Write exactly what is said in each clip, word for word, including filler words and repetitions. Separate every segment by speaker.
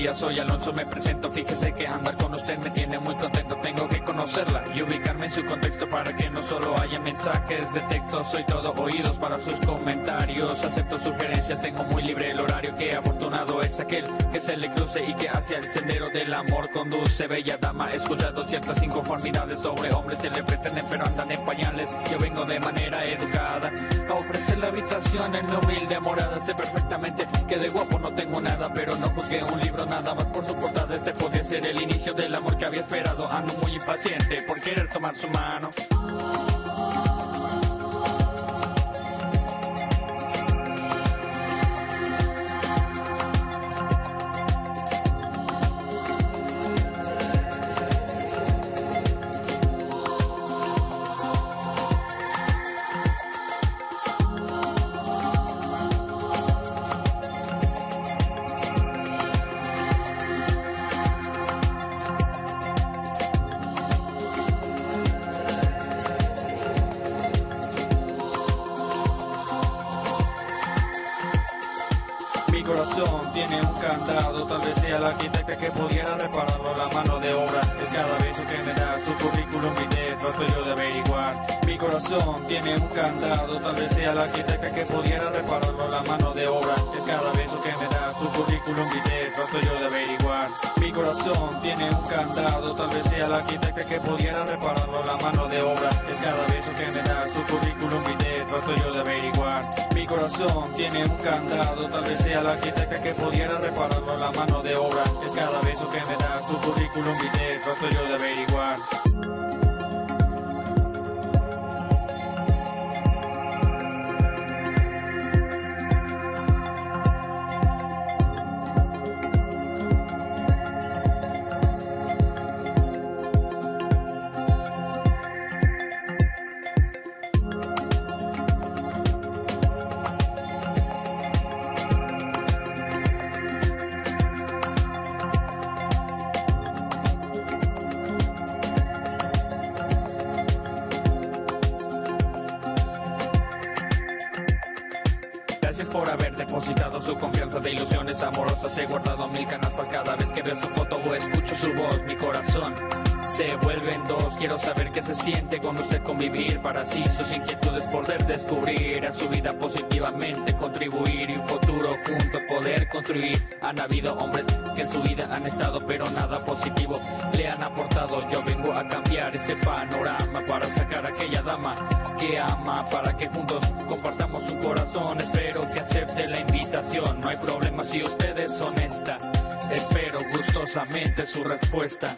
Speaker 1: días, soy Alonso, me presento. Fíjese que andar con usted me tiene muy contento. Tengo que conocerla y ubicarme en su contexto para que no solo haya mensajes de texto. Soy todo oídos para sus comentarios. Acepto sugerencias, tengo muy libre el horario. Qué afortunado es aquel que se le cruce y que hacia el sendero del amor conduce. Bella dama, he escuchado ciertas inconformidades sobre hombres que le pretenden pero andan en pañales. Yo vengo de manera educada a ofrecer la habitación en mi humilde morada. Sé perfectamente que de guapo no tengo nada, pero no juzgué un libro nada más por su portada. Este podría ser el inicio del amor que había esperado. Ando muy impaciente por querer tomar su mano. Mi corazón tiene un candado, tal vez sea la arquitecta que pudiera repararlo. La mano de obra es cada beso que me da, su currículum vitae trato yo de averiguar. Mi corazón tiene un candado, tal vez sea la arquitecta que pudiera repararlo. La mano de obra es cada beso que me da, su currículum vitae trato yo de averiguar. Mi corazón tiene un candado, tal vez sea la arquitecta que pudiera repararlo. La mano de obra es cada beso que me da, su currículum vitae trato yo de averiguar. Mi corazón tiene un candado, tal vez sea la arquitecta que pudiera repararlo. La mano de obra es cada beso que me da, su currículum vitae trato yo de averiguar. Gracias por haber depositado su confianza de ilusiones amorosas. He guardado mil canastas cada vez que veo su foto o escucho su voz. Mi corazón se vuelve en dos. Quiero saber qué se siente con usted convivir, para así sus inquietudes poder descubrir, a su vida positivamente contribuir y un futuro juntos poder construir. Han habido hombres que en su vida han estado pero nada positivo le han aportado. Yo vengo a cambiar este panorama para sacar a aquella dama que ama, para que juntos compartamos su corazón. Espero que acepte la invitación, no hay problema si usted es honesta. Espero gustosamente su respuesta.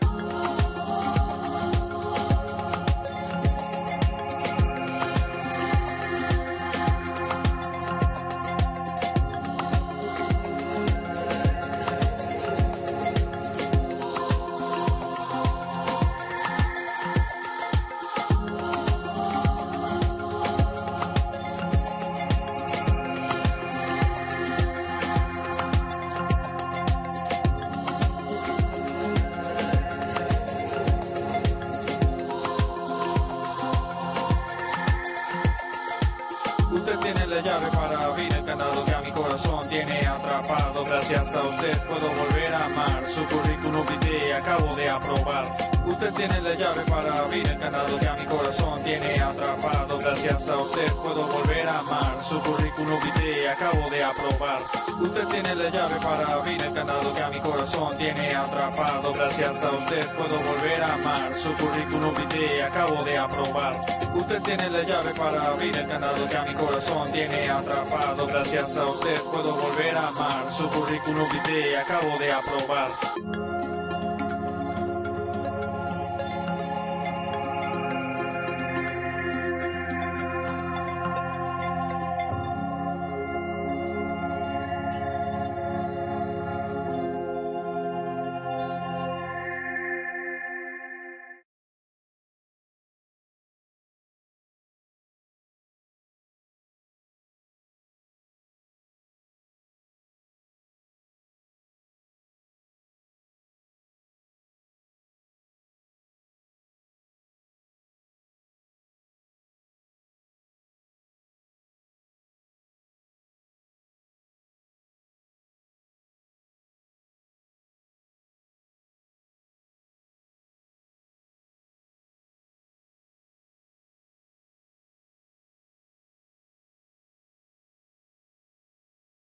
Speaker 1: Usted tiene la llave para abrir el candado que a mi corazón tiene atrapado. Gracias a usted puedo volver a amar, su currículum vitae acabo de aprobar. Usted tiene la llave para abrir el candado que a mi corazón tiene atrapado. Gracias a usted puedo volver a amar, su currículum vitae acabo de aprobar. Usted tiene la llave para abrir el candado que a mi corazón tiene atrapado. Gracias a usted puedo volver a amar, su currículum vitae acabo de aprobar. Usted tiene la llave para abrir el candado que a mi corazón tiene atrapado. Gracias a usted puedo volver a amar, su currículum vitae acabo de aprobar.